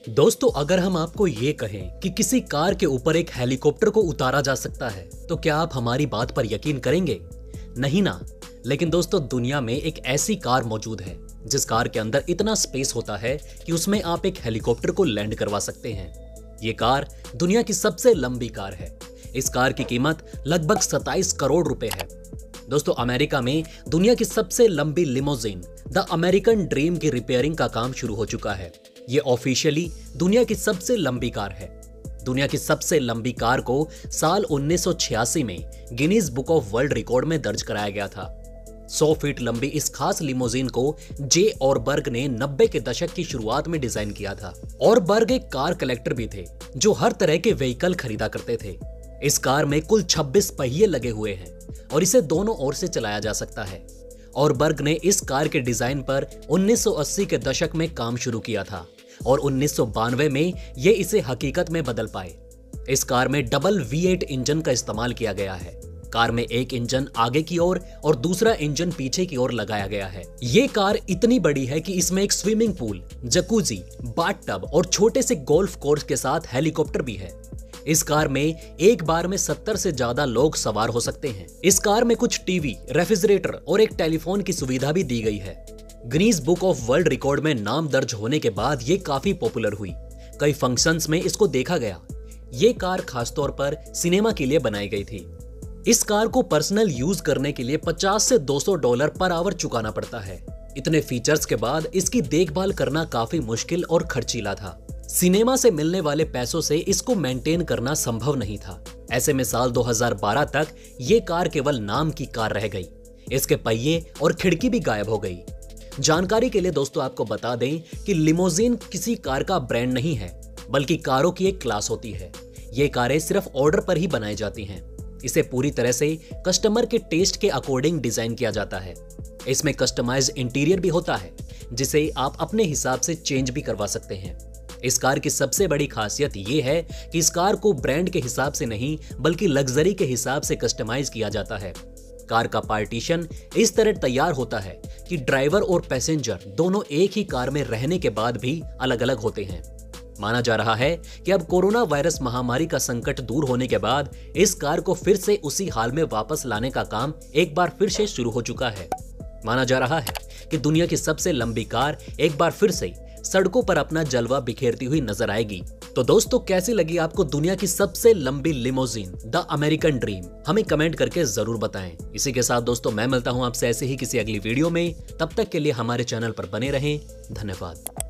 दोस्तों, अगर हम आपको ये कहें कि किसी कार के ऊपर एक हेलीकॉप्टर को उतारा जा सकता है, तो क्या आप हमारी बात पर यकीन करेंगे? नहीं ना। लेकिन दोस्तों, दुनिया में एक ऐसी कार मौजूद है जिस कार के अंदर इतना स्पेस होता है कि उसमें आप एक हेलीकॉप्टर को लैंड करवा सकते हैं। ये कार दुनिया की सबसे लंबी कार है। इस कार की कीमत लगभग 27 करोड़ रुपए है। दोस्तों, अमेरिका में दुनिया की सबसे लंबी लिमोजिन द अमेरिकन ड्रीम की रिपेयरिंग का काम शुरू हो चुका है। ये ऑफिशियली दुनिया की सबसे लंबी कार है। दुनिया की सबसे लंबी कार को साल 1986 में Guinness Book of World Record में दर्ज कराया गया था। 100 फीट लंबी इस खास लिमोजिन को जे ऑरबर्ग ने 90 के दशक की शुरुआत में डिजाइन किया था। ऑरबर्ग एक कार कलेक्टर भी थे जो हर तरह के व्हीकल खरीदा करते थे। इस कार में कुल 26 पहिए लगे हुए हैं और इसे दोनों ओर से चलाया जा सकता है। ऑरबर्ग ने इस कार के डिजाइन पर 1980 के दशक में काम शुरू किया था और 1992 में ये इसे हकीकत में बदल पाए। इस कार में डबल V8 इंजन का इस्तेमाल किया गया है। कार में एक इंजन आगे की ओर और दूसरा इंजन पीछे की ओर लगाया गया है। ये कार इतनी बड़ी है कि इसमें एक स्विमिंग पूल, जकूजी, बाथटब और छोटे से गोल्फ कोर्स के साथ हेलीकॉप्टर भी है। इस कार में एक बार में 70 से ज्यादा लोग सवार हो सकते हैं। इस कार में कुछ टीवी, रेफ्रिजरेटर और एक टेलीफोन की सुविधा भी दी गई है। Guinness Book of World Record में नाम दर्ज होने के बाद ये काफी पॉपुलर हुई। कई फंक्शंस में इसको देखा गया। ये कार खासतौर पर सिनेमा के लिए बनाई गई थी। इस कार को पर्सनल यूज करने के लिए 50 से $200 पर आवर चुकाना पड़ता है। इतने फीचर्स के बाद इसकी देखभाल करना काफी मुश्किल और खर्चीला था। सिनेमा से मिलने वाले पैसों से इसको मेंटेन करना संभव नहीं था। ऐसे में साल 2012 तक ये कार केवल नाम की कार रह गई। इसके पहिए और खिड़की भी गायब हो गई। जानकारी के लिए दोस्तों आपको बता दें कि लिमोजिन किसी कार का ब्रांड नहीं है, बल्कि कारों की एक क्लास होती है। ये कारें सिर्फ ऑर्डर पर ही बनाई जाती हैं। इसे पूरी तरह से कस्टमर के टेस्ट के अकॉर्डिंग डिजाइन किया जाता है। इसमें कस्टमाइज्ड इंटीरियर भी होता है जिसे आप अपने हिसाब से चेंज भी करवा सकते हैं। इस कार की सबसे बड़ी खासियत ये है कि इस कार को ब्रांड के हिसाब से नहीं बल्कि लग्जरी के हिसाब से कस्टमाइज किया जाता है। कार का पार्टीशन इस तरह तैयार होता है कि ड्राइवर और पैसेंजर दोनों एक ही कार में रहने के बाद भी अलग अलग होते हैं। माना जा रहा है कि अब कोरोना वायरस महामारी का संकट दूर होने के बाद इस कार को फिर से उसी हाल में वापस लाने का काम एक बार फिर से शुरू हो चुका है। माना जा रहा है कि दुनिया की सबसे लंबी कार एक बार फिर से सड़कों पर अपना जलवा बिखेरती हुई नजर आएगी। तो दोस्तों, कैसी लगी आपको दुनिया की सबसे लंबी लिमोजिन द अमेरिकन ड्रीम? हमें कमेंट करके जरूर बताएं। इसी के साथ दोस्तों, मैं मिलता हूं आपसे ऐसे ही किसी अगली वीडियो में। तब तक के लिए हमारे चैनल पर बने रहें। धन्यवाद।